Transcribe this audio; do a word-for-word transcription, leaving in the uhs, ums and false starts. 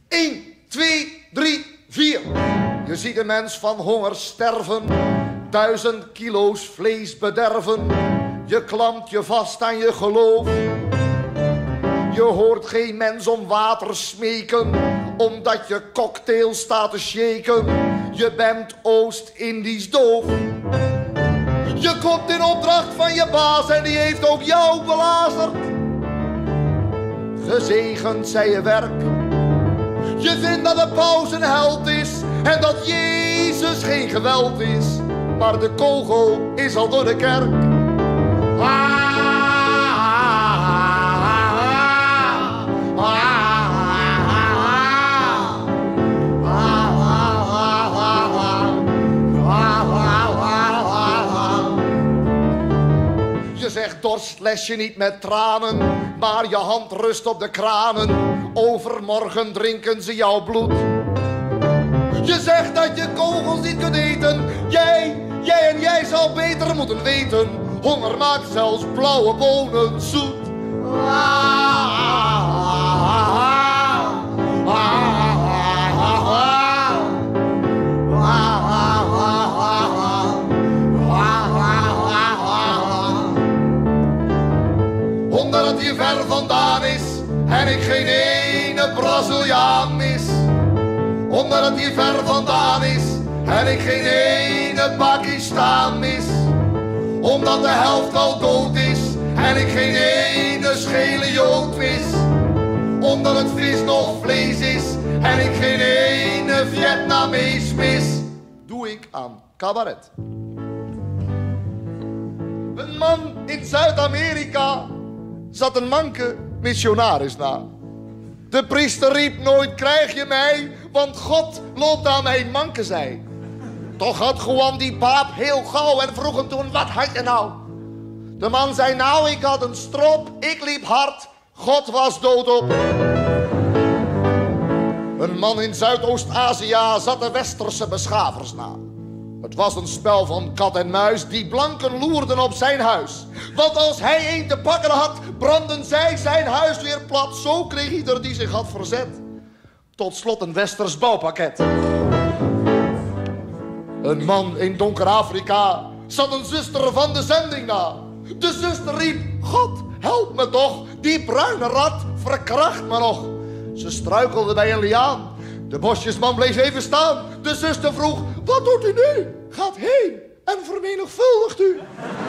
één, twee, drie, vier. Je ziet een mens van honger sterven, duizend kilo's vlees bederven. Je klampt je vast aan je geloof. Je hoort geen mens om water smeken, omdat je cocktail staat te shaken. Je bent Oost-Indisch doof. Je komt in opdracht van je baas en die heeft ook jou belazerd. Gezegend zij je werk. Je vindt dat de paus een held is en dat Jezus geen geweld is. Maar de kogel is al door de kerk. Ah. Je zegt dorst les je niet met tranen, maar je hand rust op de kranen. Overmorgen drinken ze jouw bloed. Je zegt dat je kogels niet kunt eten. Jij, jij en jij zou beter moeten weten. Honger maakt zelfs blauwe bonen zoet. Omdat het hier ver vandaan is en ik geen ene Braziliaan mis. Omdat het hier ver vandaan is en ik geen ene Pakistaan mis. Omdat de helft al dood is en ik geen ene schele Jood mis. Omdat het vis nog vlees is en ik geen ene Vietnamees mis. Doe ik aan cabaret. Een man in Zuid-Amerika zat een manke missionaris na. De priester riep nooit, krijg je mij, want God loopt aan mijn manke zij. Toch had Juan die paap heel gauw en vroeg hem toen, wat had je nou? De man zei, nou, ik had een strop, ik liep hard, God was doodop. Een man in Zuidoost-Azië zat de westerse beschavers na. Het was een spel van kat en muis, die blanken loerden op zijn huis. Want als hij een te pakken had, brandden zij zijn huis weer plat. Zo kreeg ieder die zich had verzet tot slot een westers bouwpakket. Een man in donker Afrika zat een zuster van de zending na. De zuster riep, God, help me toch, die bruine rat verkracht me nog. Ze struikelde bij een liaan. De bosjesman bleef even staan. De zuster vroeg, wat doet u nu? Gaat heen en vermenigvuldigt u.